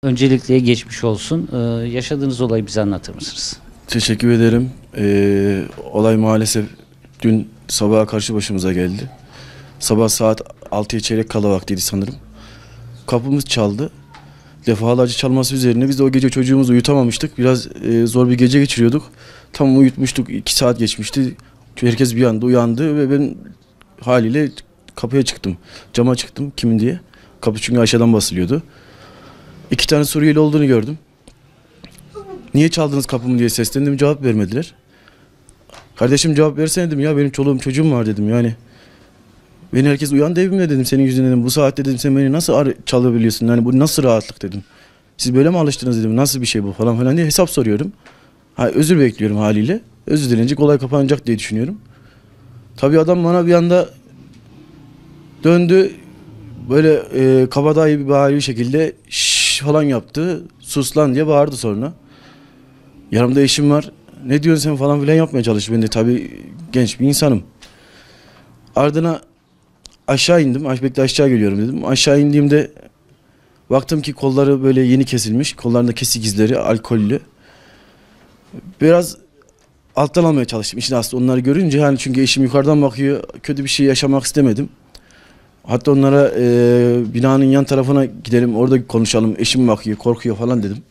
Öncelikle geçmiş olsun. Yaşadığınız olayı bize anlatır mısınız? Teşekkür ederim. Olay maalesef dün sabaha karşı başımıza geldi. Sabah saat 6'ya çeyrek kala vaktiydi sanırım. Kapımız çaldı. Defalarca çalması üzerine biz de o gece çocuğumuzu uyutamamıştık. Biraz zor bir gece geçiriyorduk. Tam uyutmuştuk. 2 saat geçmişti. Herkes bir anda uyandı ve ben haliyle kapıya çıktım. Cama çıktım kimin diye. Kapı çünkü aşağıdan basılıyordu. 2 tane Suriyeli olduğunu gördüm. Niye çaldınız kapımı diye seslendim, cevap vermediler. Kardeşim cevap versene dedim, ya benim çoluğum çocuğum var dedim yani. Beni herkes uyandı evimde dedim, senin yüzünden dedim. Bu saatte dedim sen beni nasıl çalabiliyorsun, yani bu nasıl rahatlık dedim. Siz böyle mi alıştınız dedim, nasıl bir şey bu falan filan diye hesap soruyorum. Özür bekliyorum haliyle. Özür dilenecek, olay kapanacak diye düşünüyorum. Tabii adam bana bir anda döndü, böyle kabadayı bir şekilde şşş falan yaptı. Sus lan diye bağırdı sonra. Yanımda eşim var. Ne diyorsun sen falan filan yapmaya çalıştı. Ben de tabii genç bir insanım. Ardına aşağı indim. Bekle aşağı geliyorum dedim. Aşağı indiğimde baktım ki kolları böyle yeni kesilmiş. Kollarında kesik izleri, alkollü. Biraz alttan almaya çalıştım. İşin aslı onları görünce yani, çünkü eşim yukarıdan bakıyor. Kötü bir şey yaşamak istemedim. Hatta onlara binanın yan tarafına gidelim, orada konuşalım. Eşim bakıyor, korkuyor falan dedim.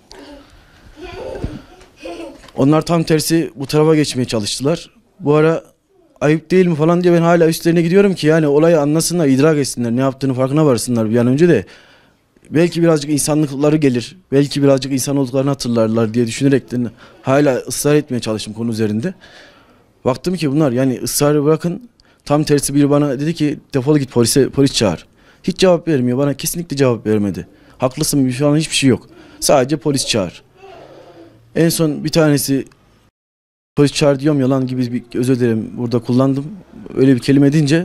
Onlar tam tersi bu tarafa geçmeye çalıştılar. Bu ara ayıp değil mi falan diye ben hala üstlerine gidiyorum ki yani olayı anlasınlar, idrak etsinler, ne yaptığını farkına varsınlar bir an önce de. Belki birazcık insanlıkları gelir, belki birazcık insan olduklarını hatırlarlar diye düşünerekten hala ısrar etmeye çalıştım konu üzerinde. Baktım ki bunlar yani ısrarı bırakın, tam tersi biri bana dedi ki defol git, polis çağır. Hiç cevap vermiyor, bana kesinlikle cevap vermedi. Haklısın şu an hiçbir şey yok, sadece polis çağır. En son bir tanesi polis çağır diyorum yalan gibi bir, özür dilerim burada kullandım. Öyle bir kelime edince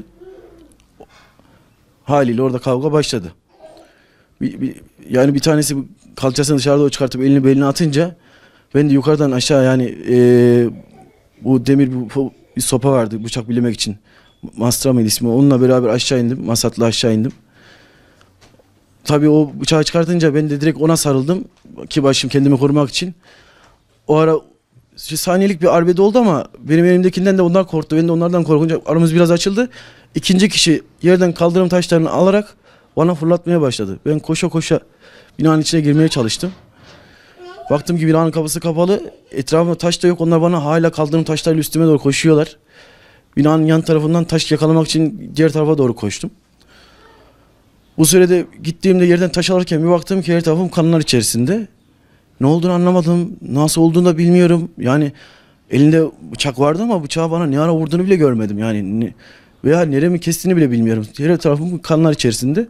haliyle orada kavga başladı. Yani bir tanesi kalçasını dışarıda çıkartıp elini beline atınca ben de yukarıdan aşağı yani bu demir bir sopa vardı bıçak bilemek için. Mastra mıydı ismi? Onunla beraber aşağı indim. Masatla aşağı indim. Tabii o bıçağı çıkartınca ben de direkt ona sarıldım ki başım kendimi korumak için. O ara saniyelik bir arbede oldu ama benim elimdekinden de onlar korktu. Ben de onlardan korkunca aramız biraz açıldı. İkinci kişi yerden kaldırım taşlarını alarak bana fırlatmaya başladı. Ben koşa koşa binanın içine girmeye çalıştım. Baktım ki binanın kapısı kapalı. Etrafımda taş da yok. Onlar bana hala kaldırım taşlarıyla üstüme doğru koşuyorlar. Binanın yan tarafından taş yakalamak için diğer tarafa doğru koştum. Bu sürede gittiğimde yerden taş alırken bir baktım ki her tarafım kanlar içerisinde. Ne olduğunu anlamadım. Nasıl olduğunu da bilmiyorum. Yani elinde bıçak vardı ama bıçağı bana ne ara vurduğunu bile görmedim. Yani veya neremi kestiğini bile bilmiyorum. Her tarafım kanlar içerisinde.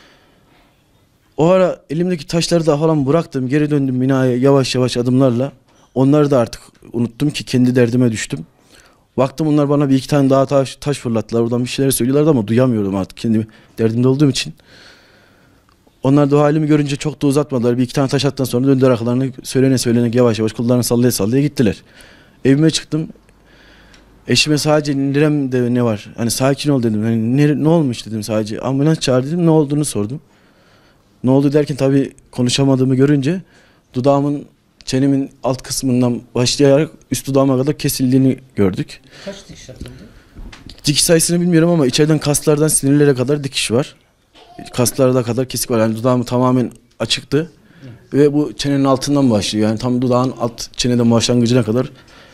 O ara elimdeki taşları da falan bıraktım. Geri döndüm binaya yavaş yavaş adımlarla. Onları da artık unuttum ki kendi derdime düştüm. Baktım onlar bana bir iki tane daha taş fırlattılar. Oradan bir şeyler söylüyorlardı ama duyamıyordum artık kendimi derdimde olduğum için. Onlar da o halimi görünce çok da uzatmadılar. Bir iki tane taş attıktan sonra döndüler arkalarını, söylene yavaş yavaş kullarını sallaya sallaya gittiler. Evime çıktım. Eşime sadece neremde ne var? Hani sakin ol dedim. Hani ne olmuş dedim sadece. Ambulans çağır dedim. Ne olduğunu sordum. Ne oldu derken tabii konuşamadığımı görünce dudağımın, çenemin alt kısmından başlayarak üst dudağıma kadar kesildiğini gördük. Kaç dikiş atıldı? Dikiş sayısını bilmiyorum ama içeriden kaslardan sinirlere kadar dikiş var. Kaslarda kadar kesik var. Yani dudağım tamamen açıktı. Ve bu çenenin altından başlıyor. Yani tam dudağın alt çeneden başlangıcına kadar.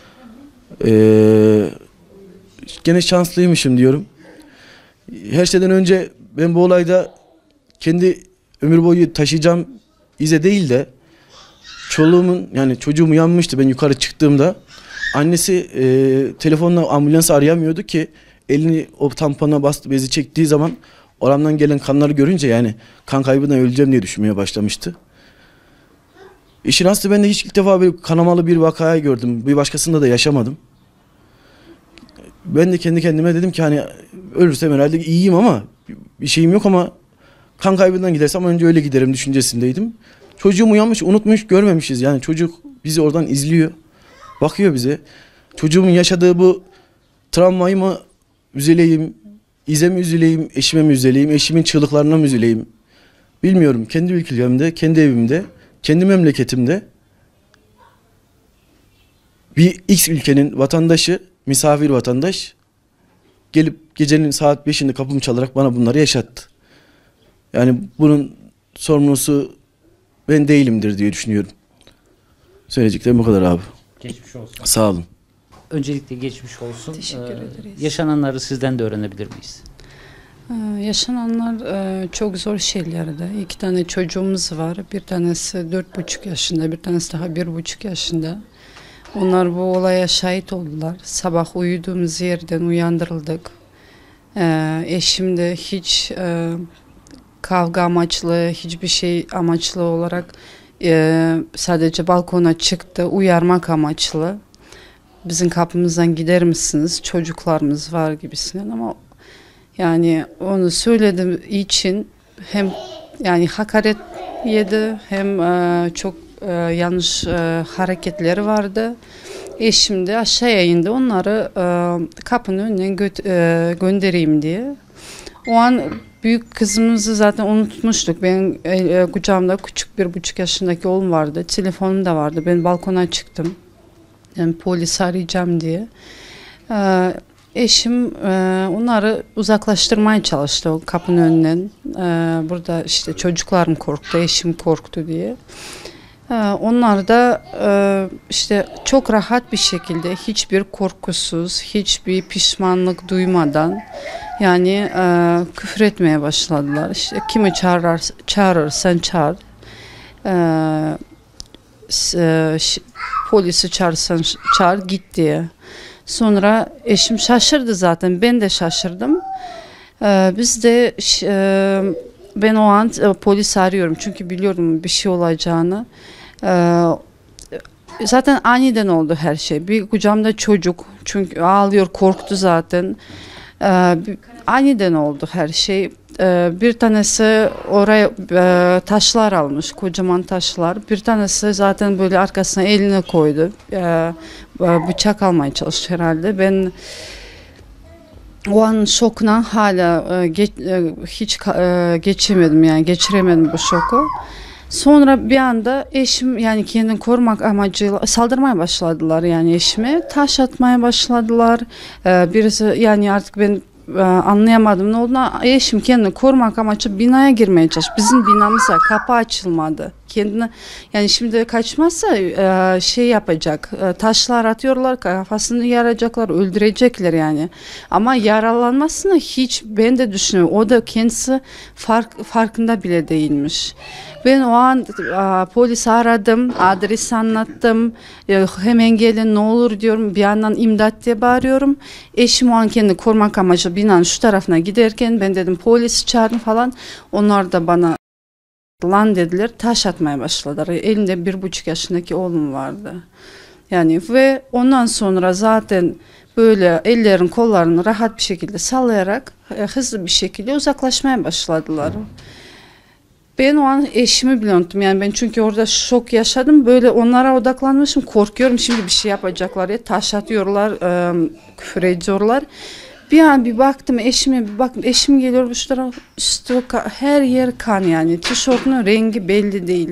Gene şanslıymışım diyorum. Her şeyden önce ben bu olayda kendi ömür boyu taşıyacağım ize değil de çoluğumun, yani çocuğum uyanmıştı ben yukarı çıktığımda. Annesi telefonla ambulansı arayamıyordu ki elini o tampona bastı, bezi çektiği zaman oramdan gelen kanları görünce yani kan kaybından öleceğim diye düşünmeye başlamıştı. İşin aslı ben de hiç ilk defa bir kanamalı bir vakayı gördüm. Bir başkasında da yaşamadım. Ben de kendi kendime dedim ki hani ölürsem herhalde iyiyim ama bir şeyim yok ama kan kaybından gidersem önce öyle giderim düşüncesindeydim. Çocuğum uyanmış, unutmuş, görmemişiz. Yani çocuk bizi oradan izliyor, bakıyor bize. Çocuğumun yaşadığı bu travmayı mı üzüleyim, İze mi üzüleyim, eşime mi üzüleyim, eşimin çığlıklarına mı üzüleyim? bilmiyorum, kendi ülkemde, kendi evimde, kendi memleketimde bir X ülkenin vatandaşı, misafir vatandaş gelip gecenin saat 5'inde kapımı çalarak bana bunları yaşattı. Yani bunun sorumlusu ben değilimdir diye düşünüyorum. Söyleyeceklerim bu kadar abi. Geçmiş olsun. Sağ olun. Öncelikle geçmiş olsun. Teşekkür ederiz. Yaşananları sizden de öğrenebilir miyiz? Yaşananlar çok zor şeylerdi. 2 tane çocuğumuz var. Bir tanesi 4,5 yaşında, bir tanesi daha 1,5 yaşında. Onlar bu olaya şahit oldular. Sabah uyuduğumuz yerden uyandırıldık. Eşim de hiç kavga amaçlı, hiçbir şey amaçlı olarak sadece balkona çıktı, uyarmak amaçlı. Bizim kapımızdan gider misiniz? Çocuklarımız var gibisinden, ama yani onu söylediğim için hem yani hakaret yedi, hem çok yanlış hareketleri vardı. Eşim de aşağıya indi, onları kapının önüne göndereyim diye. O an büyük kızımızı zaten unutmuştuk. Ben kucağımda küçük 1,5 yaşındaki oğlum vardı. Telefonum da vardı. Ben balkona çıktım. Yani polisi arayacağım diye. Eşim onları uzaklaştırmaya çalıştı o kapının önünden. Burada işte çocuklarım korktu, eşim korktu diye. Onlar da işte çok rahat bir şekilde, hiçbir korkusuz, hiçbir pişmanlık duymadan yani küfür etmeye başladılar. İşte kimi çağırırsan çağır. Polisi çağırsan çağır git diye. Sonra eşim şaşırdı zaten. Ben de şaşırdım. Biz de ben o an polis arıyorum. Çünkü biliyorum bir şey olacağını. Zaten aniden oldu her şey. Bir kucağımda çocuk. Çünkü ağlıyor, korktu zaten. Aniden oldu her şey. Bir tanesi oraya taşlar almış, kocaman taşlar. Bir tanesi zaten böyle arkasına elini koydu. Bıçak almaya çalıştı herhalde. Ben o an şokla hala hiç geçemedim, yani geçiremedim bu şoku. Sonra bir anda eşim, yani kendini korumak amacıyla saldırmaya başladılar, yani eşime taş atmaya başladılar. Birisi, yani artık ben anlayamadım ne olduğunu. Eşim kendini korumak amaçlı binaya girmeye çalıştı. Bizim binamıza kapı açılmadı. Kendine, yani şimdi kaçmazsa şey yapacak. Taşlar atıyorlar, kafasını yaracaklar, öldürecekler yani. Ama yaralanmasını hiç ben de düşünüyorum. O da kendisi farkında bile değilmiş. Ben o an polisi aradım, adresi anlattım. Hemen gelin ne olur diyorum. Bir yandan imdat diye bağırıyorum. Eşim o an kendini korumak amacı binanın şu tarafına giderken ben dedim polisi çağırın falan. Onlar da bana lan dediler, taş atmaya başladılar. Elinde 1,5 yaşındaki oğlum vardı. Yani ve ondan sonra zaten böyle ellerin kollarını rahat bir şekilde sallayarak hızlı bir şekilde uzaklaşmaya başladılar. Ben o an eşimi bile unuttum. Yani ben çünkü orada şok yaşadım. Böyle onlara odaklanmışım. Korkuyorum şimdi bir şey yapacaklar ya. Taş atıyorlar, küfür ediyorlar. Bir an bir baktım eşime, bir baktım eşim geliyor bu tarafa, üstü her yer kan, yani tişörtünün rengi belli değil.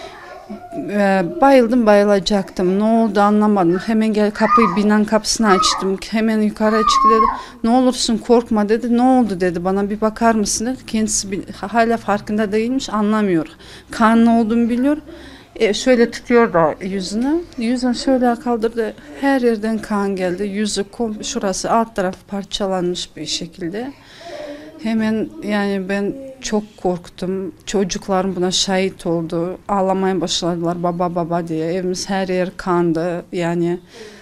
Bayıldım, bayılacaktım. Ne oldu anlamadım. Hemen gel binanın kapısını açtım. Hemen yukarı çıktı dedi. Ne olursun korkma dedi. Ne oldu dedi. Bana bir bakar mısın dedi. Kendisi hala farkında değilmiş, anlamıyor. Kan ne olduğunu biliyor. Şöyle tutuyor da yüzünü. Yüzünü şöyle kaldırdı. Her yerden kan geldi. Yüzü şurası alt taraf parçalanmış bir şekilde. Hemen yani ben çok korktum. Çocuklarım buna şahit oldu. Ağlamaya başladılar baba baba diye. Evimiz her yer kandı. Yani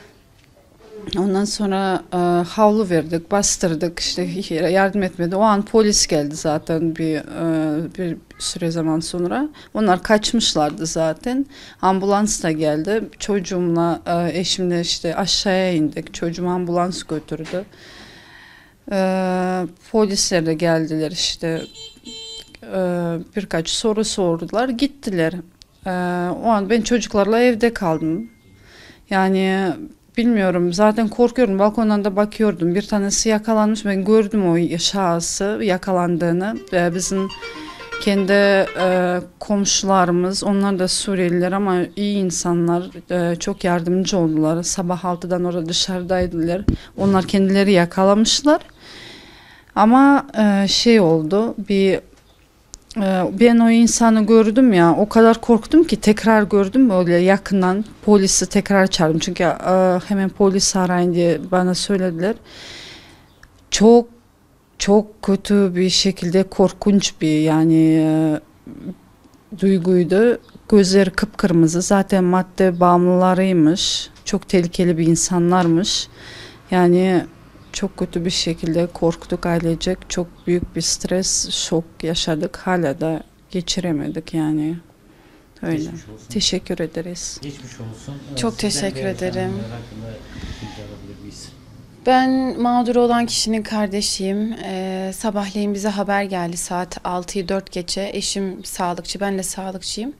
ondan sonra havlu verdik, bastırdık, işte yardım etmedi. O an polis geldi zaten bir süre zaman sonra. Onlar kaçmışlardı zaten. Ambulans da geldi. Çocuğumla eşimle işte aşağıya indik. Çocuğumu ambulans götürdü. Polisler de geldiler işte. Birkaç soru sordular. Gittiler. O an ben çocuklarla evde kaldım. Yani bilmiyorum, zaten korkuyorum. Balkondan da bakıyordum. Bir tanesi yakalanmış. Ben gördüm o şahsı yakalandığını. Bizim kendi komşularımız, onlar da Suriyeliler ama iyi insanlar, çok yardımcı oldular. Sabah 6'dan orada dışarıdaydılar. Onlar kendileri yakalamışlar. Ama şey oldu, ben o insanı gördüm ya, o kadar korktum ki tekrar gördüm böyle yakından, polisi tekrar çağırdım. Çünkü hemen polis arayın diye bana söylediler. Çok çok kötü bir şekilde korkunç bir duyguydu. Gözleri kıpkırmızı, zaten madde bağımlılarıymış. Çok tehlikeli bir insanlarmış. Yani çok kötü bir şekilde korktuk ailecek. Çok büyük bir stres, şok yaşadık. Hala da geçiremedik yani. Öyle. Geçmiş olsun. Teşekkür ederiz. Geçmiş olsun. Çok Sizden teşekkür de ederim. yaşananlar hakkında bilgi alabilir miyiz? Ben mağdur olan kişinin kardeşiyim. Sabahleyin bize haber geldi saat 6'yı 4 geçe. Eşim sağlıkçı, ben de sağlıkçıyım.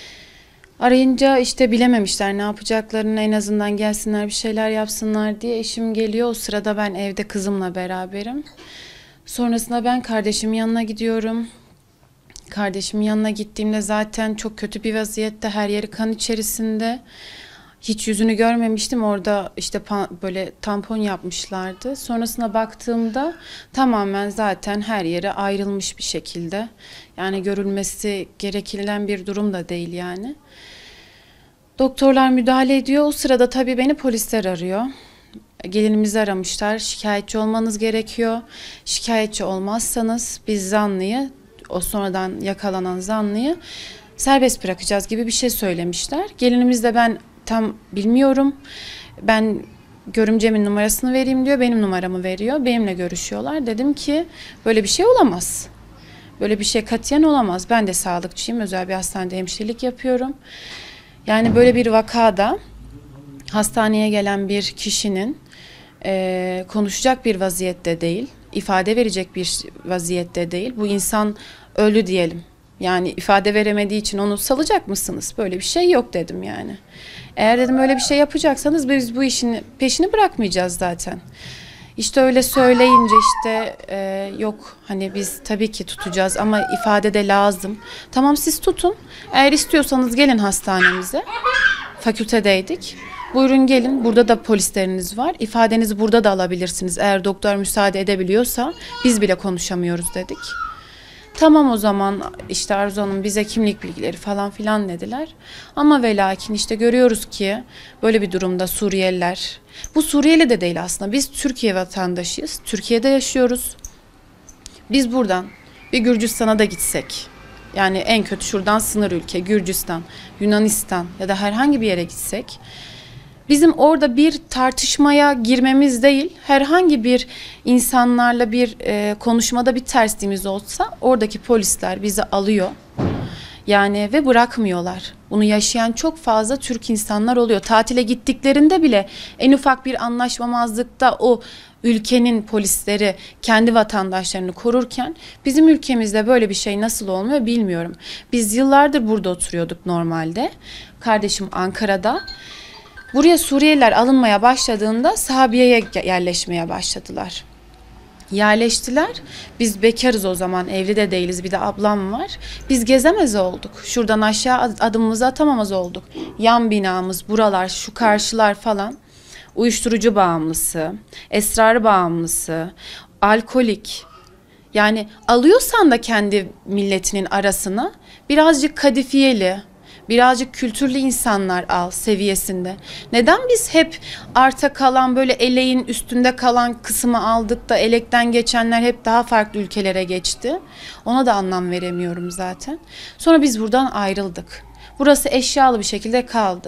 Arayınca işte bilememişler ne yapacaklarını, en azından gelsinler bir şeyler yapsınlar diye. Eşim geliyor, o sırada ben evde kızımla beraberim. Sonrasında ben kardeşimin yanına gidiyorum. Kardeşimin yanına gittiğimde zaten çok kötü bir vaziyette, her yeri kan içerisinde. Hiç yüzünü görmemiştim. Orada işte böyle tampon yapmışlardı. Sonrasına baktığımda tamamen zaten her yere ayrılmış bir şekilde. Yani görülmesi gereken bir durum da değil yani. Doktorlar müdahale ediyor. O sırada tabii beni polisler arıyor. Gelinimizi aramışlar. Şikayetçi olmanız gerekiyor. Şikayetçi olmazsanız biz zanlıyı, o sonradan yakalanan zanlıyı serbest bırakacağız gibi bir şey söylemişler. Gelinimiz de ben tam bilmiyorum. Ben görümcemin numarasını vereyim diyor. Benim numaramı veriyor. Benimle görüşüyorlar. Dedim ki böyle bir şey olamaz. Böyle bir şey katiyen olamaz. Ben de sağlıkçıyım. Özel bir hastanede hemşirelik yapıyorum. Yani böyle bir vakada hastaneye gelen bir kişinin konuşacak bir vaziyette değil, ifade verecek bir vaziyette değil. Bu insan öldü diyelim. Yani ifade veremediği için onu salacak mısınız? Böyle bir şey yok dedim yani. Eğer dedim öyle bir şey yapacaksanız biz bu işin peşini bırakmayacağız zaten. İşte öyle söyleyince işte yok hani biz tabii ki tutacağız ama ifade de lazım. Tamam siz tutun. Eğer istiyorsanız gelin hastanemize. Fakültedeydik. Buyurun gelin. Burada da polisleriniz var. İfadenizi burada da alabilirsiniz. Eğer doktor müsaade edebiliyorsa biz bile konuşamıyoruz dedik. Tamam o zaman işte Arzu Hanım bize kimlik bilgileri falan filan dediler. Ama ve lakin işte görüyoruz ki böyle bir durumda Suriyeliler, bu Suriyeli de değil aslında, biz Türkiye vatandaşıyız, Türkiye'de yaşıyoruz. Biz buradan bir Gürcistan'a da gitsek, yani en kötü şuradan sınır ülke Gürcistan, Yunanistan ya da herhangi bir yere gitsek, bizim orada bir tartışmaya girmemiz değil, herhangi bir insanlarla bir konuşmada bir tersliğimiz olsa oradaki polisler bizi alıyor. Yani ve bırakmıyorlar. Bunu yaşayan çok fazla Türk insanlar oluyor. Tatile gittiklerinde bile en ufak bir anlaşmamazlıkta o ülkenin polisleri kendi vatandaşlarını korurken bizim ülkemizde böyle bir şey nasıl olmuyor bilmiyorum. Biz yıllardır burada oturuyorduk normalde. Kardeşim Ankara'da. Buraya Suriyeliler alınmaya başladığında Sahabiye'ye yerleşmeye başladılar. Yerleştiler. Biz bekarız o zaman, evli de değiliz, bir de ablam var. Biz gezemez olduk. Şuradan aşağı adımımızı atamamaz olduk. Yan binamız, buralar, şu karşılar falan. Uyuşturucu bağımlısı, esrar bağımlısı, alkolik. Yani alıyorsan da kendi milletinin arasına birazcık kadifiyeli, birazcık kültürlü insanlar al seviyesinde. Neden biz hep arta kalan, böyle eleğin üstünde kalan kısmı aldık da elekten geçenler hep daha farklı ülkelere geçti? Ona da anlam veremiyorum zaten. Sonra biz buradan ayrıldık. Burası eşyalı bir şekilde kaldı.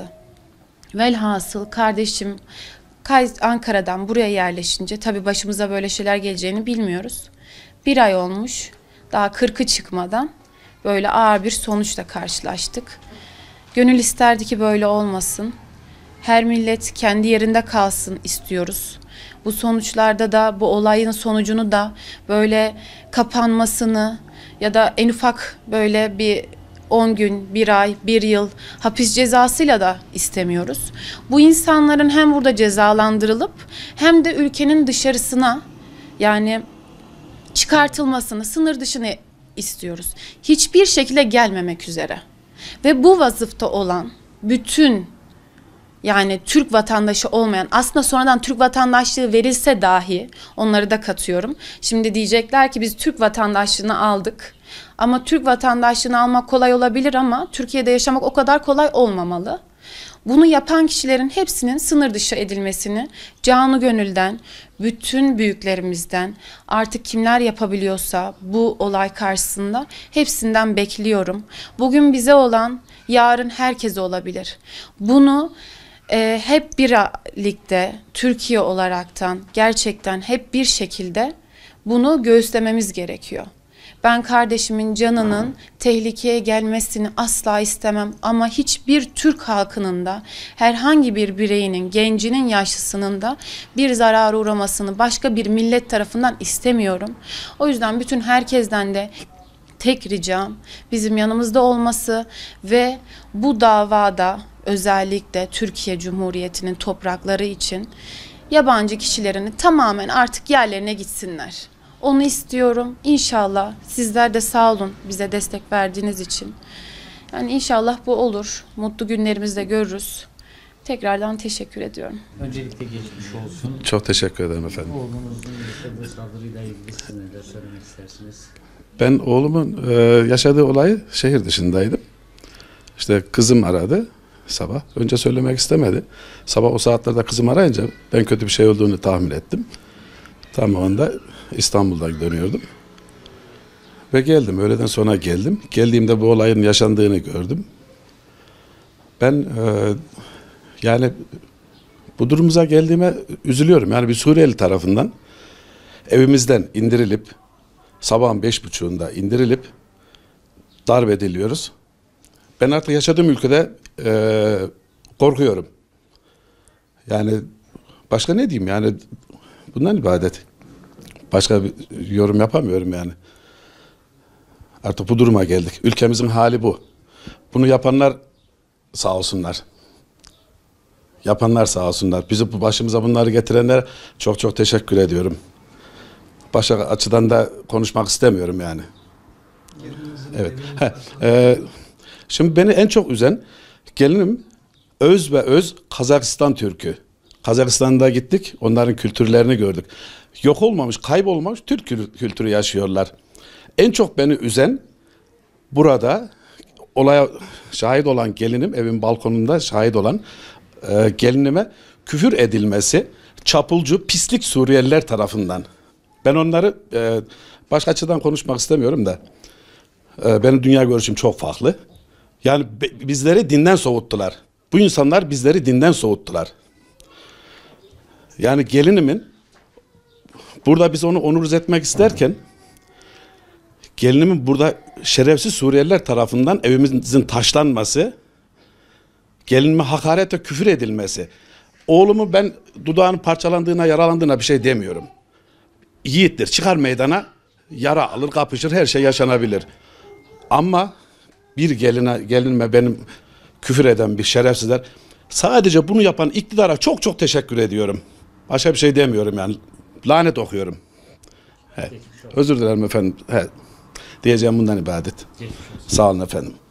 Velhasıl kardeşim Ankara'dan buraya yerleşince, tabii başımıza böyle şeyler geleceğini bilmiyoruz. 1 ay olmuş, daha 40'ı çıkmadan böyle ağır bir sonuçla karşılaştık. Gönül isterdi ki böyle olmasın. Her millet kendi yerinde kalsın istiyoruz. Bu sonuçlarda da, bu olayın sonucunu da böyle kapanmasını ya da en ufak böyle bir 10 gün, 1 ay, 1 yıl hapis cezasıyla da istemiyoruz. Bu insanların hem burada cezalandırılıp hem de ülkenin dışarısına, yani çıkartılmasını, sınır dışına istiyoruz. Hiçbir şekilde gelmemek üzere. Ve bu vasıfta olan bütün, yani Türk vatandaşı olmayan, aslında sonradan Türk vatandaşlığı verilse dahi, onları da katıyorum. Şimdi diyecekler ki biz Türk vatandaşlığını aldık. Ama Türk vatandaşlığını almak kolay olabilir ama Türkiye'de yaşamak o kadar kolay olmamalı. Bunu yapan kişilerin hepsinin sınır dışı edilmesini canı gönülden, bütün büyüklerimizden, artık kimler yapabiliyorsa bu olay karşısında hepsinden bekliyorum. Bugün bize olan yarın herkese olabilir. Bunu hep birlikte Türkiye olaraktan gerçekten hep bir şekilde bunu göğüslememiz gerekiyor. Ben kardeşimin canının tehlikeye gelmesini asla istemem ama hiçbir Türk halkının da herhangi bir bireyinin, gencinin, yaşlısının da bir zarara uğramasını başka bir millet tarafından istemiyorum. O yüzden bütün herkesten de tek ricam bizim yanımızda olması ve bu davada özellikle Türkiye Cumhuriyeti'nin toprakları için yabancı kişilerini tamamen artık yerlerine gitsinler. Onu istiyorum. İnşallah sizler de sağ olun bize destek verdiğiniz için. Yani inşallah bu olur. Mutlu günlerimizde görürüz. Tekrardan teşekkür ediyorum. Öncelikle geçmiş olsun. Çok teşekkür ederim efendim. Oğlunuzun yaşadığı saldırıyla ilgili siz neler söylemek istersiniz? Ben oğlumun yaşadığı olayı şehir dışındaydım. İşte kızım aradı sabah. Önce söylemek istemedi. Sabah o saatlerde kızım arayınca ben kötü bir şey olduğunu tahmin ettim. Tam o anda İstanbul'dan dönüyordum. Ve geldim. Öğleden sonra geldim. Geldiğimde bu olayın yaşandığını gördüm. Ben yani bu durumuza geldiğime üzülüyorum. Yani bir Suriyeli tarafından evimizden indirilip sabahın 5.30'unda indirilip darp ediliyoruz. Ben artık yaşadığım ülkede korkuyorum. Yani başka ne diyeyim yani bundan ibaret. Başka bir yorum yapamıyorum yani. Artık bu duruma geldik. Ülkemizin hali bu. Bunu yapanlar sağ olsunlar. Yapanlar sağ olsunlar. Bizi bu başımıza bunları getirenler çok çok teşekkür ediyorum. Başka açıdan da konuşmak istemiyorum yani. Evet. Şimdi beni en çok üzen gelinim öz ve öz Kazakistan Türk'ü. Kazakistan'da gittik. Onların kültürlerini gördük. Yok olmamış, kaybolmamış Türk kültürü yaşıyorlar. En çok beni üzen burada olaya şahit olan gelinim, evin balkonunda şahit olan gelinime küfür edilmesi çapulcu, pislik Suriyeliler tarafından. Ben onları başka açıdan konuşmak istemiyorum da benim dünya görüşüm çok farklı. Yani bizleri dinden soğuttular. Bu insanlar bizleri dinden soğuttular. Yani gelinimin burada biz onu onuruz etmek isterken gelinimin burada şerefsiz Suriyeliler tarafından evimizin taşlanması, gelinime hakarete küfür edilmesi. Oğlumu ben dudağının parçalandığına, yaralandığına bir şey demiyorum. Yiğittir. Çıkar meydana, yara alır, kapışır, her şey yaşanabilir. Ama bir gelinime benim küfür eden bir şerefsizler, sadece bunu yapan iktidara çok çok teşekkür ediyorum. Başka bir şey demiyorum yani. Lanet okuyorum. Özür dilerim efendim. Diyeceğim bundan ibaret. Sağ olun efendim.